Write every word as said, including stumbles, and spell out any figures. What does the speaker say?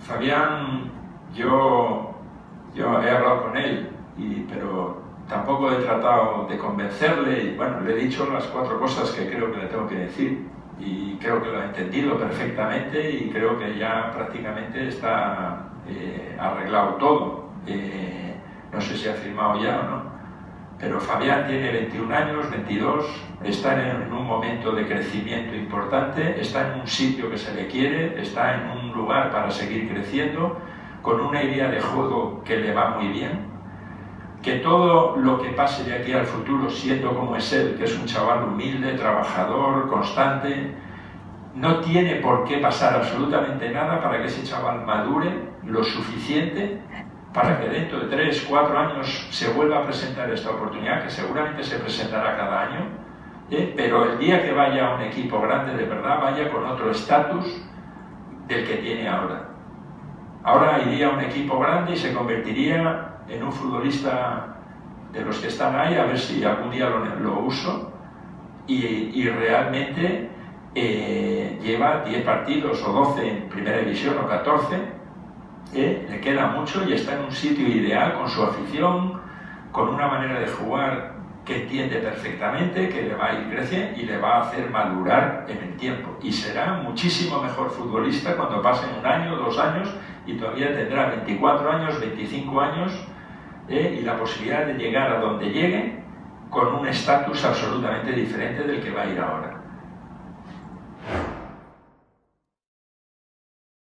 Fabián, yo, yo he hablado con él, y, pero tampoco he tratado de convencerle, y bueno, le he dicho las cuatro cosas que creo que le tengo que decir, y creo que lo ha entendido perfectamente, y creo que ya prácticamente está eh, arreglado todo. Eh, no sé si ha firmado ya o no. Pero Fabián tiene veintiún años, veintidós, está en un momento de crecimiento importante, está en un sitio que se le quiere, está en un lugar para seguir creciendo, con una idea de juego que le va muy bien, que todo lo que pase de aquí al futuro, siendo como es él, que es un chaval humilde, trabajador, constante, no tiene por qué pasar absolutamente nada para que ese chaval madure lo suficiente para que dentro de tres, cuatro años se vuelva a presentar esta oportunidad, que seguramente se presentará cada año, ¿eh? Pero el día que vaya a un equipo grande de verdad, vaya con otro estatus del que tiene ahora. Ahora iría a un equipo grande y se convertiría en un futbolista de los que están ahí, a ver si algún día lo, lo uso, y, y realmente eh, lleva diez partidos o doce en primera división o catorce, Eh, le queda mucho y está en un sitio ideal con su afición, con una manera de jugar que entiende perfectamente, que le va a ir creciendo y le va a hacer madurar en el tiempo, y será muchísimo mejor futbolista cuando pasen un año, dos años, y todavía tendrá veinticuatro años, veinticinco años, eh, y la posibilidad de llegar a donde llegue con un estatus absolutamente diferente del que va a ir ahora.